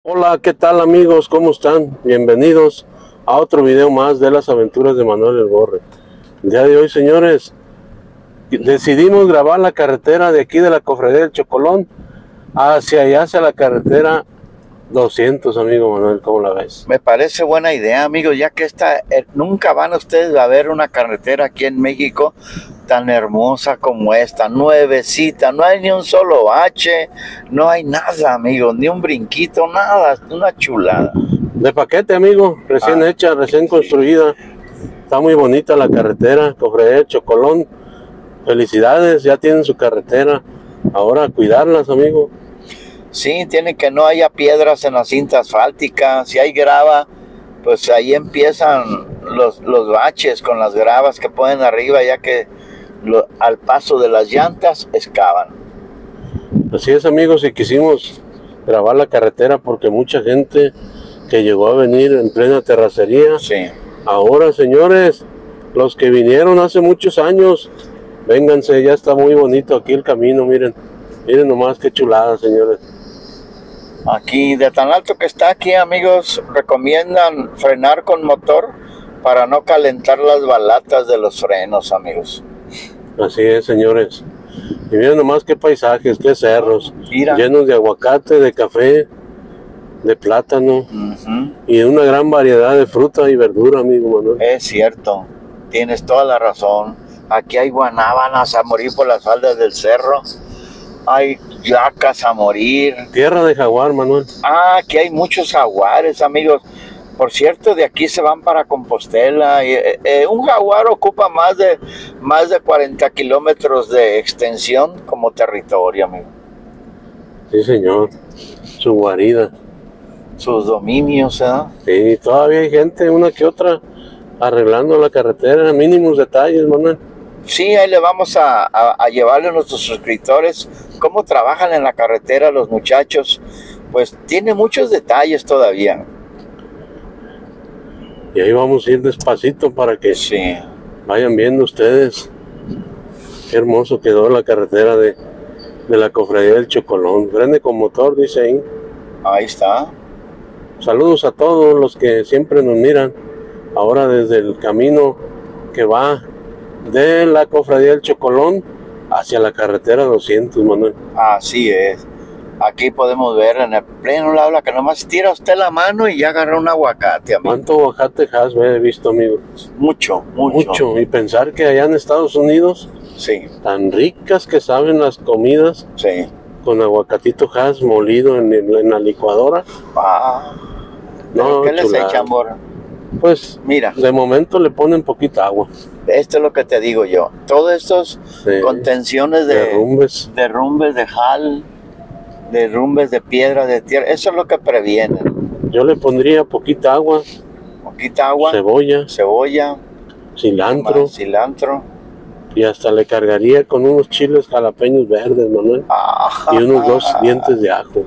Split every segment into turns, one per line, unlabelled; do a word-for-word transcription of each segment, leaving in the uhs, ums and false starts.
Hola, ¿qué tal amigos? ¿Cómo están? Bienvenidos a otro video más de las aventuras de Manuel El Borre. El día de hoy, señores, decidimos grabar la carretera de aquí de la Cofradía del Chocolón hacia allá, hacia la carretera doscientos, amigo Manuel. ¿Cómo la ves?
Me parece buena idea, amigos, ya que esta, eh, nunca van ustedes a ver una carretera aquí en México tan hermosa como esta, nuevecita, no hay ni un solo bache, no hay nada, amigos, ni un brinquito, nada, una chulada.
De paquete, amigo, recién
Ah,
hecha, recién construida. Está muy bonita la carretera, Cofradía del Chocolón. Felicidades, ya tienen su carretera. Ahora a cuidarlas, amigo.
Sí, tiene que no haya piedras en la cinta asfáltica, si hay grava, pues ahí empiezan los, los baches con las gravas que ponen arriba, ya que lo, al paso de las llantas excavan.
Así es, amigos, y quisimos grabar la carretera porque mucha gente que llegó a venir en plena terracería.
Sí.
Ahora, señores, los que vinieron hace muchos años, vénganse, ya está muy bonito aquí el camino, miren, miren nomás qué chulada, señores.
Aquí, de tan alto que está aquí, amigos, recomiendan frenar con motor para no calentar las balatas de los frenos, amigos.
Así es, señores. Y miren nomás qué paisajes, qué cerros,
Mira.
llenos de aguacate, de café, de plátano,
Uh-huh.
y de una gran variedad de fruta y verdura, amigo Manuel.
Es cierto, tienes toda la razón. Aquí hay guanábanas a morir por las faldas del cerro. Hay yacas a morir.
Tierra de jaguar, Manuel.
Ah, aquí hay muchos jaguares, amigos. Por cierto, de aquí se van para Compostela. Eh, eh, un jaguar ocupa más de, más de cuarenta kilómetros de extensión como territorio, amigo.
Sí, señor. Su guarida.
Sus dominios, ¿eh?
Sí, todavía hay gente, una que otra, arreglando la carretera, mínimos detalles, Manuel.
Sí, ahí le vamos a, a, a llevarle a nuestros suscriptores cómo trabajan en la carretera los muchachos. Pues tiene muchos detalles todavía.
Y ahí vamos a ir despacito para que
Sí.
vayan viendo ustedes. Qué hermoso quedó la carretera de, de la Cofradía del Chocolón. Prende con motor, dice ahí.
Ahí está.
Saludos a todos los que siempre nos miran. Ahora desde el camino que va de la Cofradía del Chocolón hacia la carretera doscientos, Manuel.
Así es. Aquí podemos ver en el pleno habla que nomás tira usted la mano y ya agarra un aguacate, amigo.
¿Cuánto aguacate has he visto, amigo?
Mucho, mucho.
Mucho. Y pensar que allá en Estados Unidos,
Sí,
tan ricas que saben las comidas,
sí.
con aguacatito has molido en, el- en la licuadora.
Ah,
No,
¿qué les
chulada.
echan, amor?
Pues
Mira,
de momento le ponen poquita agua.
esto es lo que te digo yo. Todos estos
Sí.
contenciones de
Derrumbes.
derrumbes de jal, derrumbes de piedra, de tierra, eso es lo que previenen.
Yo le pondría poquita agua,
Poquita agua,
cebolla,
cebolla,
cilantro,
más cilantro.
y hasta le cargaría con unos chiles jalapeños verdes, Manuel,
Ah,
y unos dos dientes de ajo.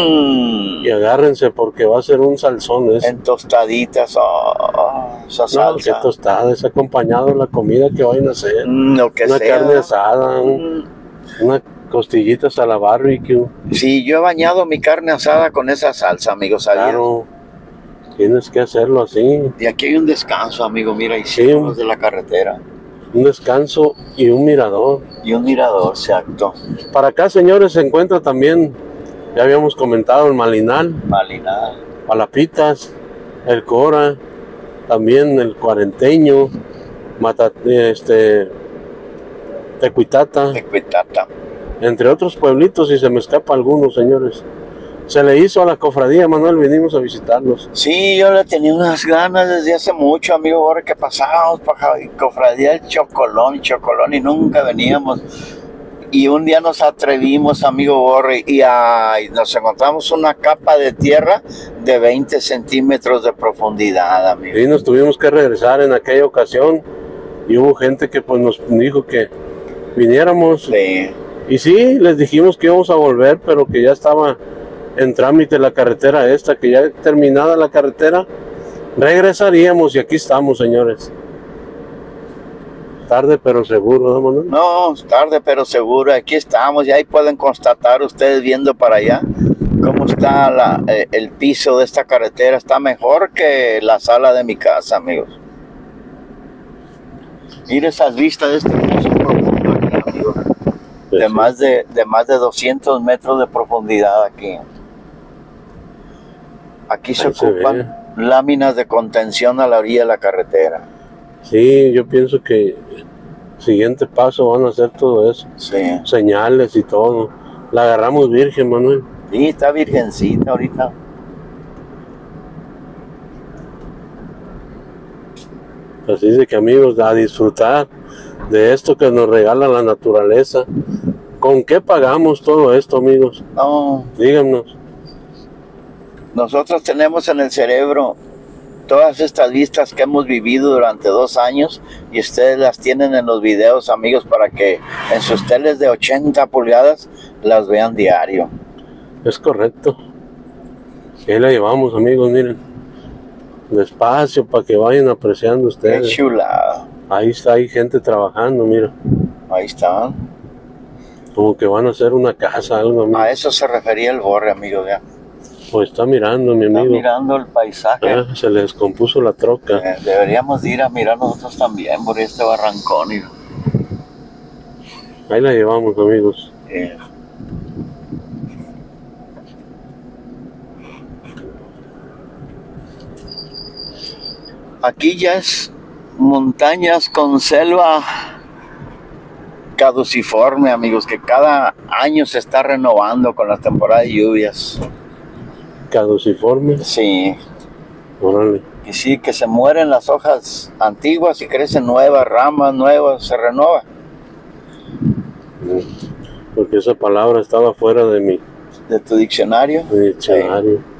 mm,
Y agárrense porque va a ser un salsón ese.
en tostaditas, oh, esa
No, qué
salsa.
tostada, es acompañado de la comida que vayan a hacer.
Mm, lo que
Una
sea.
carne asada, un-
Mm,
unas costillitas a la barbecue.
Sí, yo he bañado mi carne asada con esa salsa, amigo, ¿sabías?
Claro, tienes que hacerlo así.
Y aquí hay un descanso, amigo, mira, y
Sí.
símbolos de la carretera.
Un descanso y un mirador.
Y un mirador, exacto.
Para acá, señores, se encuentra también, ya habíamos comentado, el Malinal,
Malinal.
Palapitas, el Cora, también el Cuarenteño, Mata, este, Tecuitata,
Tecuitata.
entre otros pueblitos, y se me escapa algunos, señores. Se le hizo a la cofradía, Manuel, vinimos a visitarlos.
Sí, yo le tenía unas ganas desde hace mucho, amigo, ahora que pasábamos para Cofradía del Chocolón, Chocolón, y nunca veníamos. Y un día nos atrevimos, amigo Borre, y ay, nos encontramos una capa de tierra de veinte centímetros de profundidad, amigo.
Y nos tuvimos que regresar en aquella ocasión, y hubo gente que pues nos dijo que viniéramos.
Sí.
Y sí, les dijimos que íbamos a volver, pero que ya estaba en trámite la carretera esta, que ya terminada la carretera, regresaríamos, y aquí estamos, señores. Tarde pero seguro, ¿no, Manuel?
No, tarde pero seguro, aquí estamos, y ahí pueden constatar ustedes viendo para allá cómo está la, eh, el piso de esta carretera. Está mejor que la sala de mi casa, amigos. Mira esas vistas de este pozo profundo aquí, amigos.
Pues
De
sí.
más de, de más de doscientos metros de profundidad aquí. Aquí se
Ahí se
ocupan láminas de contención a la orilla de la carretera.
Sí, yo pienso que siguiente paso van a hacer todo eso.
Sí.
Señales y todo. La agarramos virgen, Manuel.
Sí, está virgencita ahorita.
Así de que, amigos, a disfrutar de esto que nos regala la naturaleza. ¿Con qué pagamos todo esto, amigos?
No,
Díganos.
nosotros tenemos en el cerebro todas estas vistas que hemos vivido durante dos años y ustedes las tienen en los videos, amigos, para que en sus teles de ochenta pulgadas las vean diario.
Es correcto. Y ahí la llevamos, amigos, miren. Despacio para que vayan apreciando
Qué
ustedes.
chulada.
Ahí está, hay gente trabajando, mira.
Ahí están.
Como que van a hacer una casa, algo, amigo.
A eso se refería el Borre, amigo. Ya.
Pues está mirando, mi
Está
amigo.
mirando el paisaje.
Ah, se le descompuso la troca.
Eh, deberíamos de ir a mirar nosotros también por este barrancón. Y,
Ahí la llevamos, amigos.
eh, Aquí ya es montañas con selva caduciforme, amigos, que cada año se está renovando con la temporada de lluvias.
Caduciforme.
Sí,
Órale.
y sí, que se mueren las hojas antiguas y crecen nuevas, ramas nuevas, se renova.
Porque esa palabra estaba fuera de mi,
De tu diccionario.
de mi diccionario.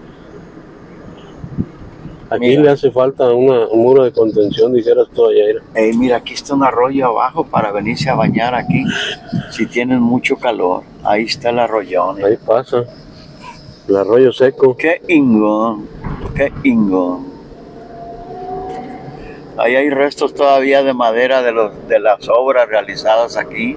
Aquí
Mira.
le hace falta una, un muro de contención, dijeras tú allá. Era.
Ey, mira, aquí está un arroyo abajo para venirse a bañar aquí. Si tienen mucho calor, ahí está el arroyón.
Ahí pasa. El arroyo seco.
Qué ingón, qué ingón. Ahí hay restos todavía de madera de, los, de las obras realizadas aquí.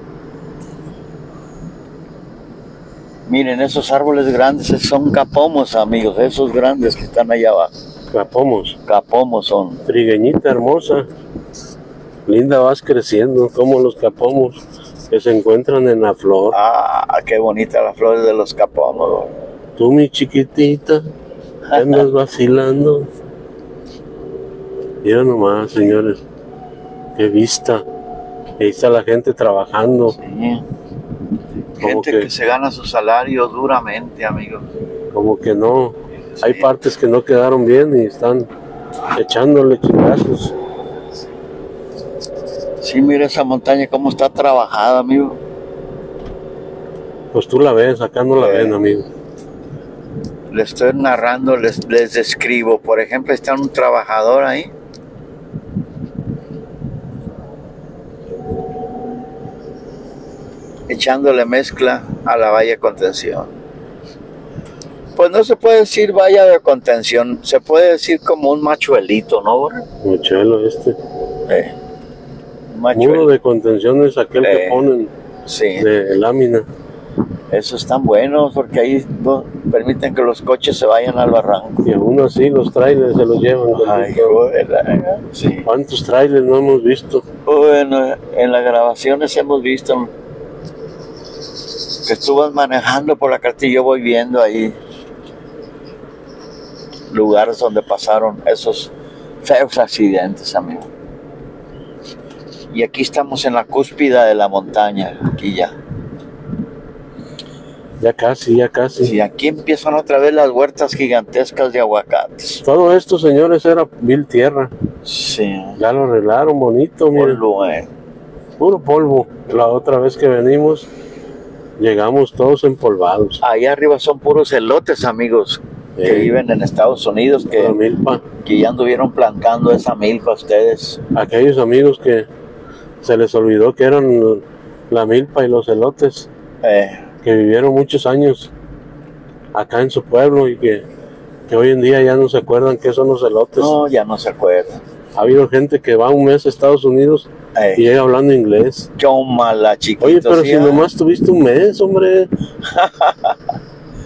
Miren, esos árboles grandes son capomos, amigos, esos grandes que están allá abajo.
Capomos.
Capomos son.
Trigueñita hermosa. Linda, vas creciendo como los capomos que se encuentran en la flor.
Ah, qué bonitas las flores de los capomos.
Tú, mi chiquitita, andas vacilando. Mira nomás, señores. Qué vista. Ahí está la gente trabajando.
Sí.
Como
Gente
que-
que se gana su salario duramente, amigos.
Como que no. Hay
Sí.
partes que no quedaron bien y están echándole chingazos.
Sí, mira esa montaña cómo está trabajada, amigo.
Pues tú la ves, acá no la
Eh.
ven, amigo.
Les estoy narrando, les, les describo. Por ejemplo, está un trabajador ahí. Echándole mezcla a la valla de contención. Pues no se puede decir valla de contención, se puede decir como un machuelito, ¿no, Borre?
Mochuelo este.
Eh, un
Muro
machuelito.
de contención es aquel que
Eh.
ponen
Sí,
de lámina.
esos están buenos porque ahí no permiten que los coches se vayan al barranco.
Y aún así los trailers se los llevan. con
Ay,
todo.
joder, sí.
¿Cuántos trailers no hemos visto?
Bueno, en las grabaciones hemos visto que estuvas manejando por la carretera y yo voy viendo ahí lugares donde pasaron esos feos accidentes, amigo. Y aquí estamos en la cúspide de la montaña, aquí ya.
Ya casi, ya casi.
Y aquí empiezan otra vez las huertas gigantescas de aguacates.
Todo esto, señores, era vil tierra.
Sí,
Ya lo arreglaron bonito, miren.
polvo, eh.
Puro polvo. La otra vez que venimos, llegamos todos empolvados.
Ahí arriba son puros elotes, amigos, que
Eh.
viven en Estados Unidos,
La
que,
milpa.
que ya anduvieron plantando esa milpa a ustedes.
Aquellos amigos que se les olvidó que eran la milpa y los elotes,
Eh,
que vivieron muchos años acá en su pueblo y que, que hoy en día ya no se acuerdan qué son los elotes.
no, ya no se acuerdan.
Ha habido gente que va un mes a Estados Unidos y
Eh,
llega hablando inglés.
Tómala, chiquito.
Oye, pero
¿sí,
si
ah?
nomás tuviste un mes, hombre.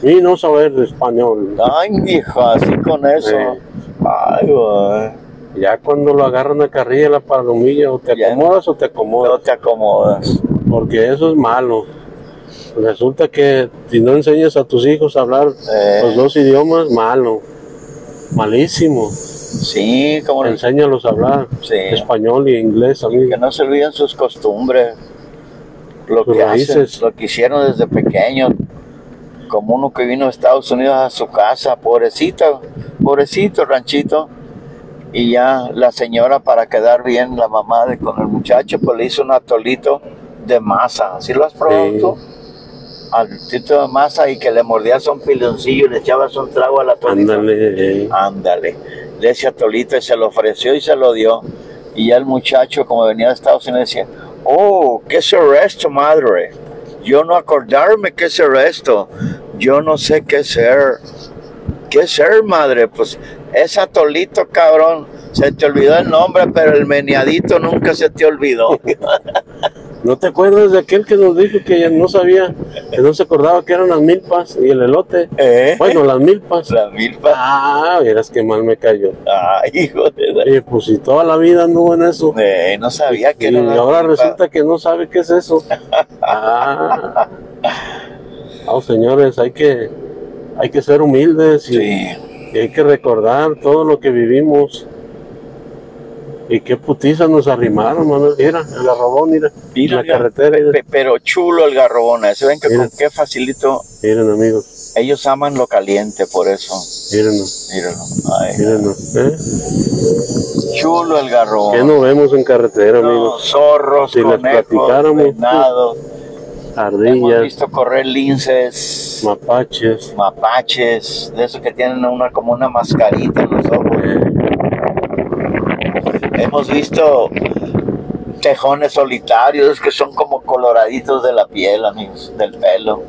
Y no saber español.
Ay, hijo, así con eso.
Eh.
Ay, güey.
Ya cuando lo agarran a carrilla la palomilla, o te
Ya.
acomodas o te
No
acomodas.
te acomodas.
Porque eso es malo. Resulta que si no enseñas a tus hijos a hablar
Eh.
los dos idiomas, malo. Malísimo.
Sí, como el-
Enséñalos a hablar
Sí.
español y inglés, amigo.
que no se olviden sus costumbres, lo
Sus
que
raíces.
hacen, lo que hicieron desde pequeño, como uno que vino de Estados Unidos a su casa, pobrecito, pobrecito ranchito, y ya la señora, para quedar bien, la mamá de con el muchacho, pues le hizo un atolito de masa. ¿Sí lo has probado
Sí.
tú? Atolito de masa, y que le mordías un piloncillo y le echabas un trago al atolito.
Ándale. eh.
Ándale, de ese atolito, y se lo ofreció y se lo dio. Y ya el muchacho, como venía de Estados Unidos, decía: oh, ¿qué será esto, madre? Yo no acordarme qué será esto. Yo no sé qué ser. ¿Qué ser, madre? Pues ese atolito, cabrón. Se te olvidó el nombre, pero el meneadito nunca se te olvidó.
¿No te acuerdas de aquel que nos dijo que ya no sabía, que no se acordaba que eran las milpas y el elote?
¿Eh?
Bueno, las milpas.
La milpa.
Ah, verás que mal me cayó.
Ay, hijo de la...
Y pues si toda la vida anduvo en eso.
Eh, no sabía que
Y
era una
ahora
milpa.
resulta que no sabe qué es eso. Ah, oh, señores, hay que, hay que ser humildes y,
Sí.
y hay que recordar todo lo que vivimos. Y qué putiza nos arrimaron, Manuel. Mira, el garrobón, mira.
Mira,
la
mira.
carretera. Mira.
Pe- Pero chulo el garrobón ese. Ven que
Mira.
con qué facilito.
Miren, amigos.
Ellos aman lo caliente, por eso.
Mírenos.
Míralo. Ay,
Mírenos. ¿Eh?
chulo el garrobón.
¿Qué no vemos en carretera,
No,
amigos?
zorros,
Si les
conejos,
platicáramos.
venados. Hemos
Ardillas,
visto correr linces,
mapaches.
mapaches, de esos que tienen una como una mascarita en los ojos.
eh,
Hemos visto tejones solitarios que son como coloraditos de la piel, amigos, del pelo.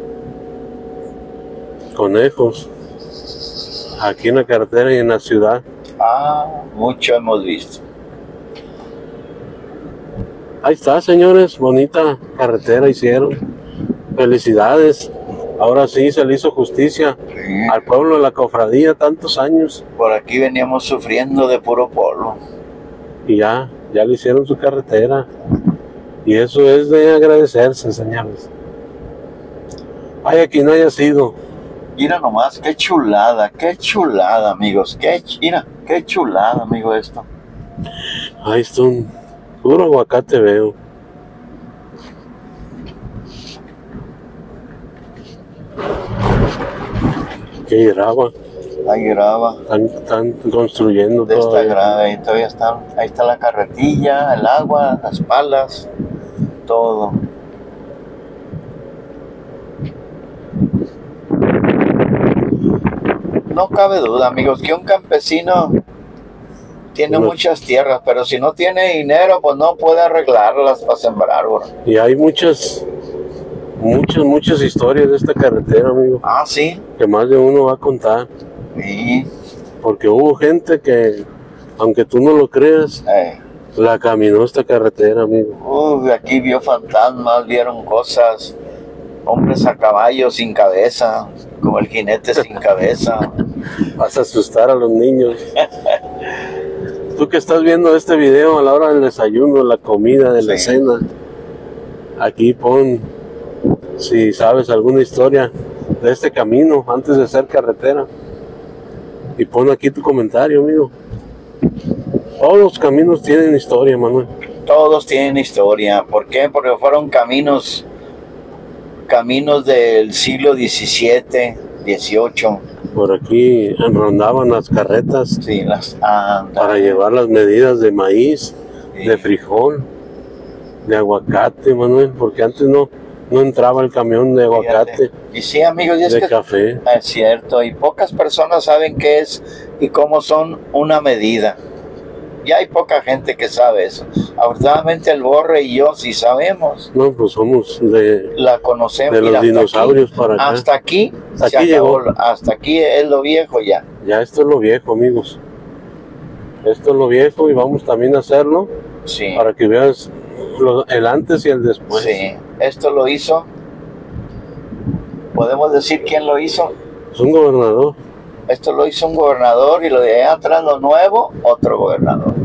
conejos. Aquí en la carretera y en la ciudad.
Ah, mucho hemos visto.
Ahí está, señores. Bonita carretera hicieron. Felicidades. Ahora sí se le hizo justicia
Sí.
al pueblo de la cofradía tantos años.
Por aquí veníamos sufriendo de puro polvo.
Y ya, ya le hicieron su carretera. Y eso es de agradecerse, señores. Haya quien haya sido.
Mira nomás, qué chulada, qué chulada, amigos. Qué, ch- mira, qué chulada, amigo, esto.
Ahí está un puro aguacate veo. Qué grava.
Ahí graba.
Están, están construyendo
De esta
todavía.
grada, ahí todavía está, ahí está la carretilla, el agua, las palas, todo. No cabe duda, amigos, que un campesino tiene
Uno-
muchas tierras, pero si no tiene dinero, pues no puede arreglarlas para sembrar, bro.
Y hay muchas, muchas, muchas historias de esta carretera, amigo,
Ah, sí.
que más de uno va a contar.
Sí.
Porque hubo gente que, aunque tú no lo creas,
Eh.
la caminó esta carretera, amigo.
Uy, aquí vio fantasmas, vieron cosas, hombres a caballo sin cabeza, como el jinete sin cabeza.
Vas a asustar a los niños. Tú que estás viendo este video a la hora del desayuno, la comida, de la
Sí.
cena, aquí pon, si sabes alguna historia de este camino antes de ser carretera, y pon aquí tu comentario, amigo. Todos los caminos tienen historia, Manuel.
Todos tienen historia. ¿Por qué? Porque fueron caminos, caminos del siglo diecisiete, dieciocho.
Por aquí rondaban las carretas
Sí, las ah,
para llevar las medidas de maíz,
sí.
de frijol, de aguacate, Manuel, porque antes no, no entraba el camión de aguacate,
Fíjate. Y sí, amigos, y es
de
que
café.
es cierto, y pocas personas saben qué es y cómo son una medida. Y hay poca gente que sabe eso. Afortunadamente el Borre y yo sí sabemos.
No, pues somos de,
La conocemos.
de
Mira,
los
hasta
dinosaurios para
aquí,
acá.
hasta aquí, se
Aquí
acabó.
llegó.
Hasta aquí es lo viejo ya.
Ya esto es lo viejo, amigos. Esto es lo viejo y vamos también a hacerlo
Sí.
para que veas lo- el antes y el después.
Sí. Esto lo hizo. ¿Podemos decir quién lo hizo?
Es un gobernador.
Esto lo hizo un gobernador y lo de allá atrás, lo nuevo, otro gobernador.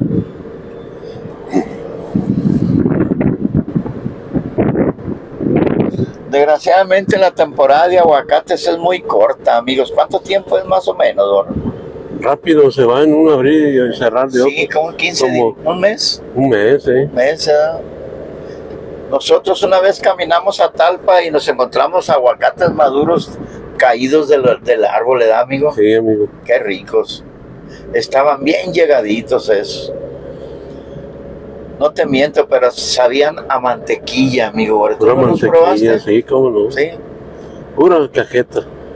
Desgraciadamente la temporada de aguacates es muy corta, amigos. ¿Cuánto tiempo es más o menos, Don?
Rápido se va en un abrir y cerrar de otro.
Sí, como quince
Como
días, un mes.
Un mes, ¿eh?
Un mes, ¿eh? Nosotros una vez caminamos a Talpa y nos encontramos aguacates maduros caídos del, del árbol, ¿verdad, amigo?
Sí, amigo.
Qué ricos. Estaban bien llegaditos esos. No te miento, pero sabían a mantequilla, amigo. ¿Tú
Pura
no los
mantequilla,
probaste?
sí, cómo no.
Sí.
Pura cajeta.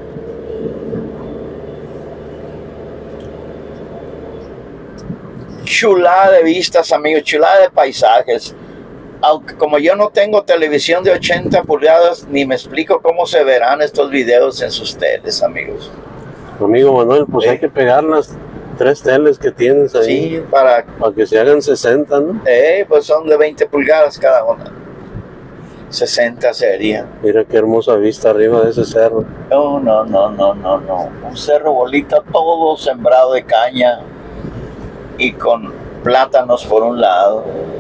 Chulada de vistas, amigos, chulada de paisajes. Aunque como yo no tengo televisión de ochenta pulgadas, ni me explico cómo se verán estos videos en sus teles, amigos.
Amigo Manuel, pues
Sí.
hay que pegar las tres teles que tienes ahí.
Sí, para...
Para que se hagan sesenta, ¿no?
Eh, pues son de veinte pulgadas cada una. sesenta sería.
Mira qué hermosa vista arriba de ese cerro.
No, no, no, no, no, no. Un cerro bolita todo sembrado de caña y con plátanos por un lado.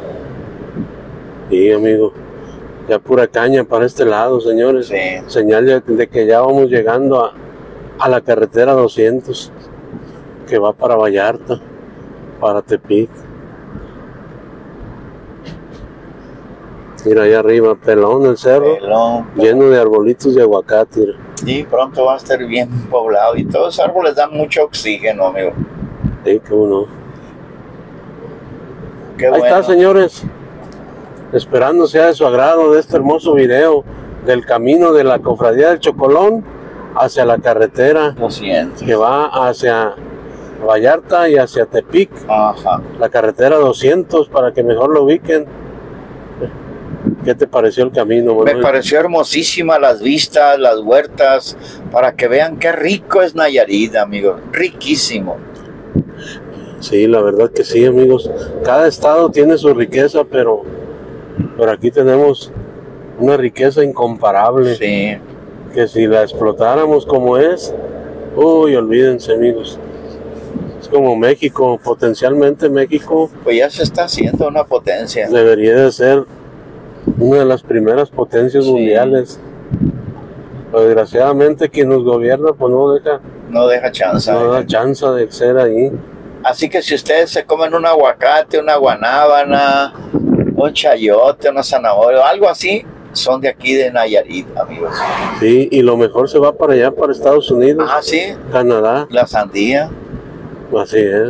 Sí, amigo. Ya pura caña para este lado, señores.
Sí.
Señal de, de que ya vamos llegando a, a la carretera doscientos, que va para Vallarta, para Tepic. Mira allá arriba, pelón el cerro,
Pelón.
lleno de arbolitos de aguacate. Mira.
Y pronto va a estar bien poblado. Y todos los árboles dan mucho oxígeno, amigo.
Sí, cómo no.
Qué
Ahí
bueno.
está, señores. Esperando sea de su agrado de este hermoso video del camino de la Cofradía del Chocolón hacia la carretera
Lo siento.
que va hacia Vallarta y hacia Tepic,
Ajá.
la carretera doscientos, para que mejor lo ubiquen. ¿Qué te pareció el camino,
Me
Manuel?
pareció hermosísima las vistas, las huertas, para que vean qué rico es Nayarit, amigo. Riquísimo.
Sí, la verdad que sí, amigos. Cada estado tiene su riqueza, pero, pero aquí tenemos una riqueza incomparable.
Sí.
Que si la explotáramos como es, uy, olvídense, amigos. Es como México, potencialmente México
Pues ya se está haciendo una potencia.
debería de ser una de las primeras potencias
Sí.
mundiales. Pero desgraciadamente quien nos gobierna pues no deja,
No deja chance.
no da chance de ser ahí.
Así que si ustedes se comen un aguacate, una guanábana, un chayote, una zanahoria, algo así, son de aquí de Nayarit, amigos.
Sí, y lo mejor se va para allá, para Estados Unidos,
Ah, sí,
Canadá,
la sandía,
así es.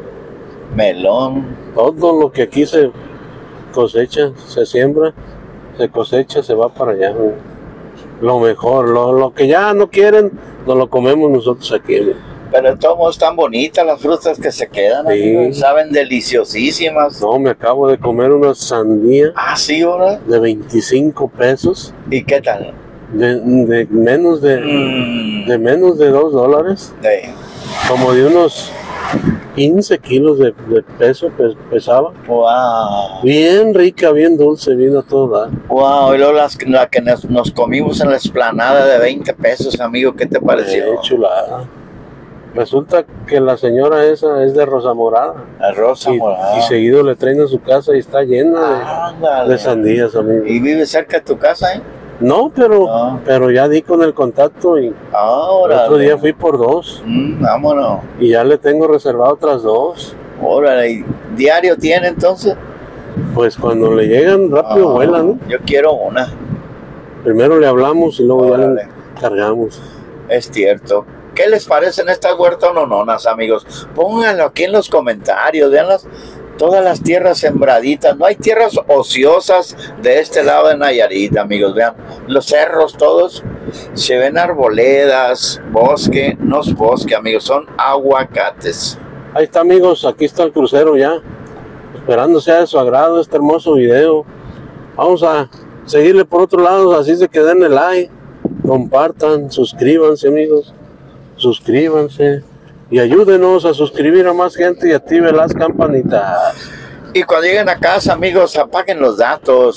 melón.
Todo lo que aquí se cosecha, se siembra, se cosecha, se va para allá. ¿No? Lo mejor, lo, lo que ya no quieren, nos lo comemos nosotros aquí. ¿no?
Pero de todos modos están bonitas las frutas que se quedan,
Sí.
amigos. Saben deliciosísimas.
No, me acabo de comer una sandía
Ah, sí, ¿verdad?
de veinticinco pesos,
¿Y qué tal?
de, de menos de,
Mm,
de menos de dos dólares,
de-
como de unos quince kilos de, de peso pe- pesaba.
wow.
Bien rica, bien dulce, vino toda.
Wow, y luego las, la que nos, nos comimos en la explanada de veinte pesos, amigo, ¿qué te pareció?
Eh, chulada. Resulta que la señora esa es de Rosa Morada.
La rosa
Y,
morada.
y seguido le traen a su casa y está llena de,
Ándale.
de sandías, amigo.
¿Y vive cerca de tu casa, eh?
No, pero,
No.
pero ya di con el contacto y el
Ahora.
otro día fui por dos
Mm, vámonos.
y ya le tengo reservado otras dos.
Órale, ¿y diario tiene entonces?
Pues cuando le llegan rápido
Ah,
vuelan, ¿no?
Yo quiero una,
Primero le hablamos y luego ya
Órale.
le cargamos.
es cierto. ¿Qué les parecen estas huertas nononas, amigos? Pónganlo aquí en los comentarios, veanlas. Todas las tierras sembraditas, no hay tierras ociosas de este lado de Nayarit, amigos, vean, los cerros todos, se ven arboledas, bosque, no es bosque, amigos, son aguacates.
Ahí está, amigos, aquí está el crucero ya, esperando sea de su agrado este hermoso video. Vamos a seguirle por otro lado, así se que den el like, compartan, suscríbanse, amigos, suscríbanse y ayúdenos a suscribir a más gente y active las campanitas.
Y cuando lleguen a casa, amigos, apaguen los datos,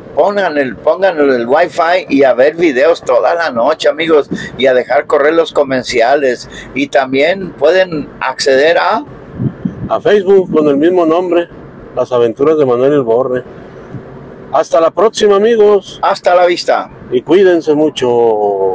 Pongan el, pongan el wifi y a ver videos toda la noche, amigos, y a dejar correr los comerciales. Y también pueden acceder a...
a Facebook con el mismo nombre, Las Aventuras de Manuel el Borre. Hasta la próxima, amigos.
Hasta la vista.
Y cuídense mucho.